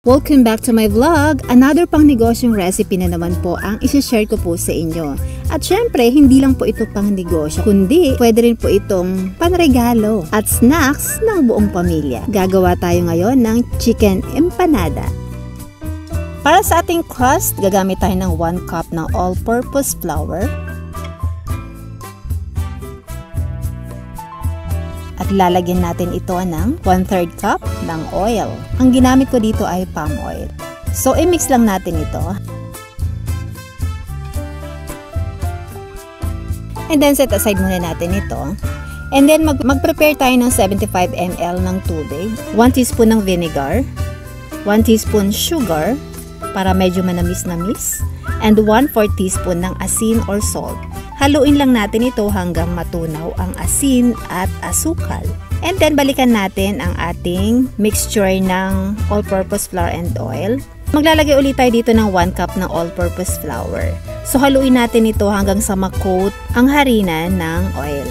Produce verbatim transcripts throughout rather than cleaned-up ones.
Welcome back to my vlog! Another pang negosyong recipe na naman po ang isi-share ko po sa inyo. At syempre, hindi lang po ito pang negosyo, kundi pwede rin po itong panregalo at snacks ng buong pamilya. Gagawa tayo ngayon ng chicken empanada. Para sa ating crust, gagamit tayo ng one cup ng all-purpose flour. At lalagyan natin ito ng one third cup ng oil. Ang ginamit ko dito ay palm oil. So, i-mix lang natin ito. And then, set aside muna natin ito. And then, mag-prepare tayo ng seventy-five milliliters ng tubig. one teaspoon ng vinegar. one teaspoon sugar para medyo manamis-namis. And one fourth teaspoon ng asin or salt. Haluin lang natin ito hanggang matunaw ang asin at asukal. And then balikan natin ang ating mixture ng all-purpose flour and oil. Maglalagay ulit tayo dito ng one cup ng all-purpose flour. So haluin natin ito hanggang sa ma-coat ang harina ng oil.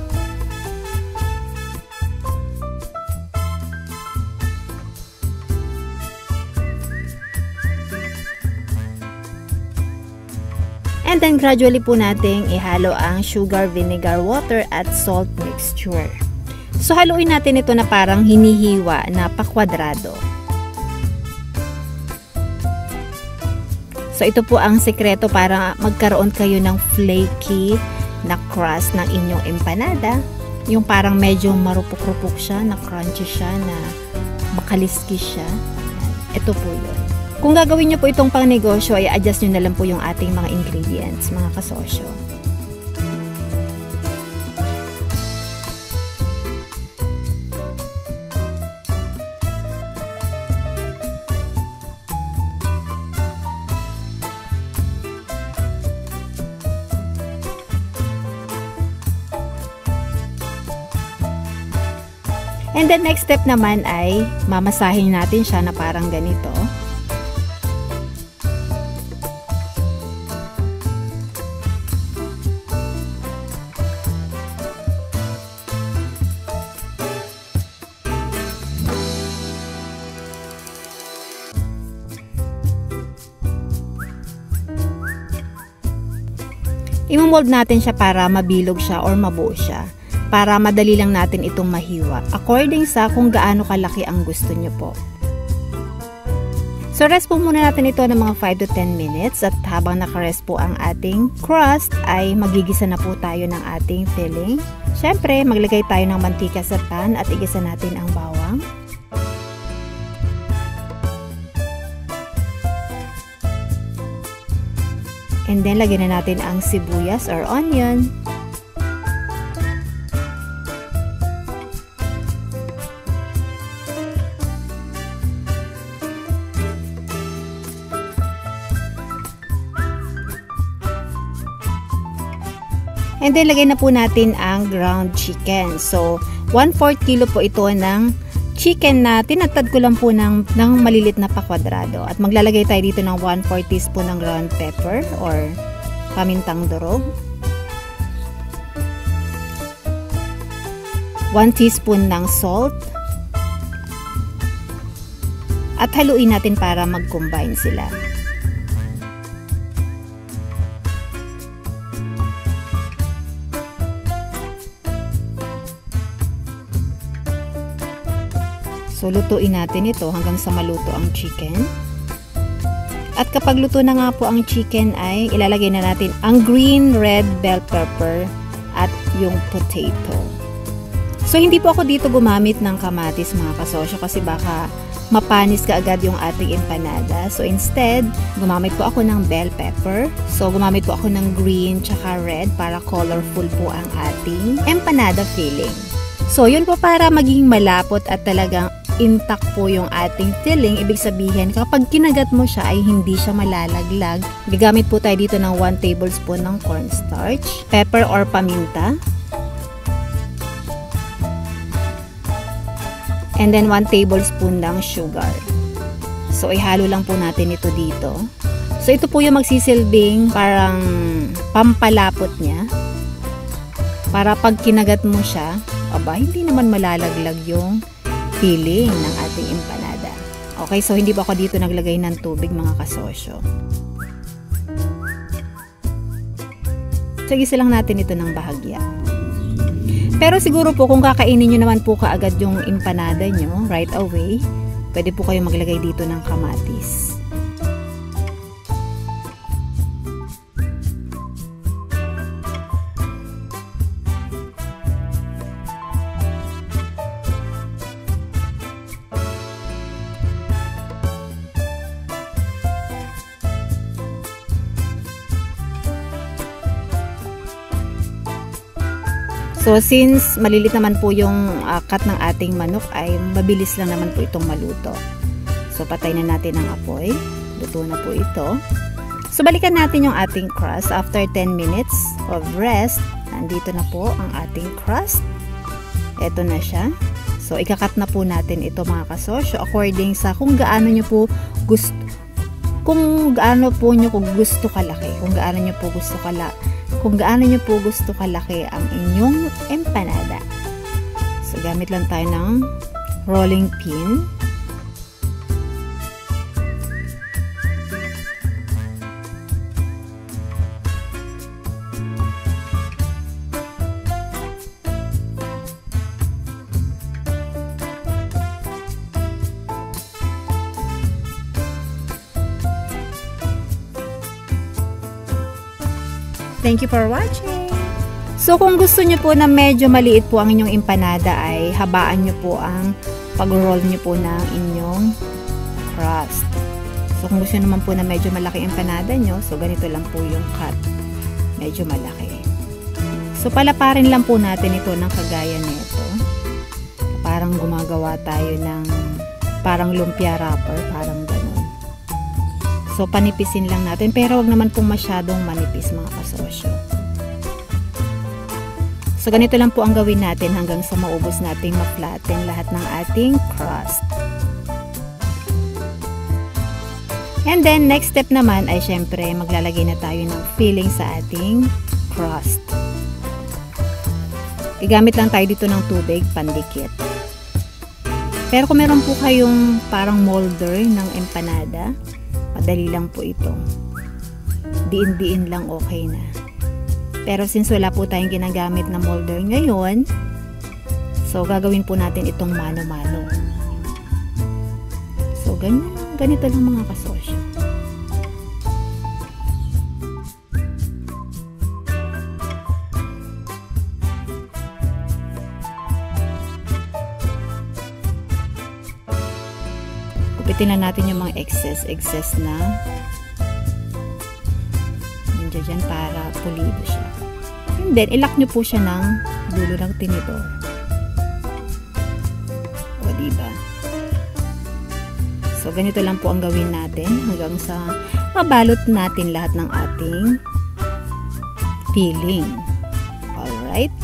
And then gradually po nating ihalo ang sugar, vinegar, water at salt mixture. So haluin natin ito na parang hinihiwa na pakwadrado. So ito po ang sekreto para magkaroon kayo ng flaky na crust ng inyong empanada. Yung parang medyo marupok-rupok siya, na crunchy siya, na makaliskis siya. Ito po yun. Kung gagawin nyo po itong pang negosyo, ay adjust nyo na lang po yung ating mga ingredients, mga kasosyo. And the next step naman ay mamasahin natin siya na parang ganito. I-mold natin siya para mabilog siya or mabuo siya. Para madali lang natin itong mahiwa. According sa kung gaano kalaki ang gusto nyo po. So rest po muna natin ito ng mga five to ten minutes. At habang nakarest po ang ating crust, ay magigisa na po tayo ng ating filling. Siyempre, maglagay tayo ng mantika sa pan at igisa natin ang bawang. And then, lagyan na natin ang sibuyas or onion. And then, lagay na po natin ang ground chicken. So, one fourth kilo po ito ng chicken na tinagtad ko lang po ng, ng malilit na pakwadrado. At maglalagay tayo dito ng one fourth teaspoon ng ground pepper or pamintang durog. one teaspoon ng salt. At haluin natin para mag-combine sila. So, lutuin natin ito hanggang sa maluto ang chicken. At kapag luto na nga po ang chicken ay ilalagay na natin ang green, red bell pepper at yung potato. So, hindi po ako dito gumamit ng kamatis mga kasosyo kasi baka mapanis ka agad yung ating empanada. So, instead, gumamit po ako ng bell pepper. So, gumamit po ako ng green tsaka red para colorful po ang ating empanada filling. So, yun po para maging malapot at talagang intact po yung ating filling. Ibig sabihin, kapag kinagat mo siya ay hindi siya malalaglag. Gagamit po tayo dito ng one tablespoon ng cornstarch, pepper or paminta, and then one tablespoon ng sugar. So, ihalo lang po natin ito dito. So, ito po yung magsisilbing parang pampalapot niya. Para pag kinagat mo siya, aba, hindi naman malalaglag yung filling ng ating empanada. Okay, so hindi pa ako dito naglagay ng tubig mga kasosyo. So, gisa lang natin ito ng bahagya. Pero siguro po kung kakainin nyo naman po kaagad yung empanada nyo, right away, pwede po kayo maglagay dito ng kamatis. So, since malilit naman po yung uh, cut ng ating manok, ay mabilis lang naman po itong maluto. So, patay na natin ang apoy. Luto na po ito. So, balikan natin yung ating crust. After ten minutes of rest, nandito na po ang ating crust. Ito na siya. So, ikakat na po natin ito mga kasosyo according sa kung gaano nyo po gusto, kung gaano po nyo kung gusto kalaki, kung gaano nyo po gusto kalaki. Kung gaano nyo po gusto kalaki ang inyong empanada. So, gamit lang tayo ng rolling pin. Thank you for watching! So, kung gusto nyo po na medyo maliit po ang inyong empanada, ay habaan nyo po ang pag-roll nyo po ng inyong crust. So, kung gusto naman po na medyo malaki empanada nyo, so ganito lang po yung cut. Medyo malaki. So, palaparin lang po natin ito ng kagaya nito. Parang gumagawa tayo ng parang lumpia wrapper, parang ganun. So, panipisin lang natin. Pero wag naman pong masyadong manipis mga kasosyo. So, ganito lang po ang gawin natin hanggang sa maubos nating ma-flatten lahat ng ating crust. And then, next step naman ay syempre maglalagay na tayo ng filling sa ating crust. Igamit lang tayo dito ng tubig, pandikit. Pero kung meron po kayong parang molder ng empanada, madali lang po ito. Diin-diin lang okay na. Pero since wala po tayong ginagamit na molder ngayon, so gagawin po natin itong mano-mano. So ganyan, ganito lang mga kasosyo. Kupitin na natin yung mga excess, excess na nandiyan dyan para pulido siya. And then, ilak nyo po siya ng dulo ng tinidor. O, diba? So, ganito lang po ang gawin natin hanggang sa mabalot natin lahat ng ating filling. Alright?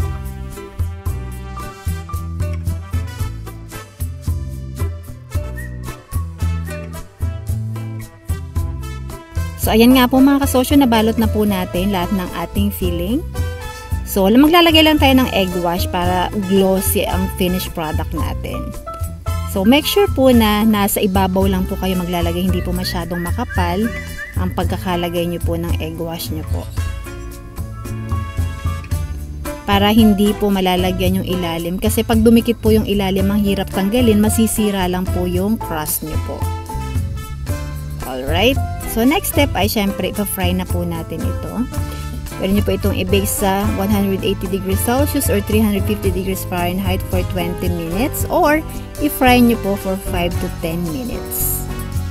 So, ayan nga po mga kasosyo, nabalot na po natin lahat ng ating filling. So, maglalagay lang tayo ng egg wash para glossy ang finished product natin. So, make sure po na nasa ibabaw lang po kayo maglalagay, hindi po masyadong makapal ang pagkakalagay nyo po ng egg wash nyo po. Para hindi po malalagyan yung ilalim. Kasi pag dumikit po yung ilalim, ang hirap tanggalin, masisira lang po yung crust nyo po. Alright? So, next step ay syempre, ipa-fry na po natin ito. Pwede nyo po itong i-bake sa one hundred eighty degrees Celsius or three hundred fifty degrees Fahrenheit for twenty minutes or i-fry nyo po for five to ten minutes.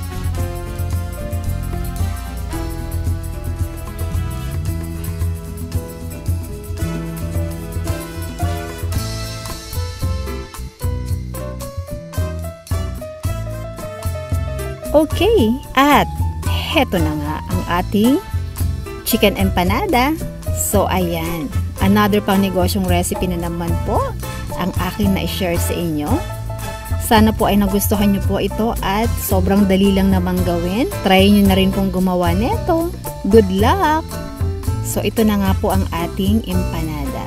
Okay, at heto na nga ang ating chicken empanada. So, ayan. Another pang negosyong recipe na naman po ang aking na-share sa inyo. Sana po ay nagustuhan nyo po ito at sobrang dali lang naman gawin. Try nyo na rin kung gumawa nito. Good luck! So, ito na nga po ang ating empanada.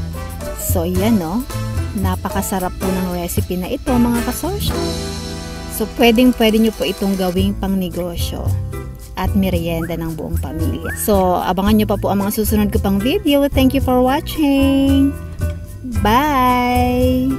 So, yan no. Napakasarap po ng recipe na ito mga kasosyo. So, pwedeng pwede nyo po itong gawing pang negosyo at merienda ng buong pamilya. So, abangan nyo pa po ang mga susunod ko pang video. Thank you for watching! Bye!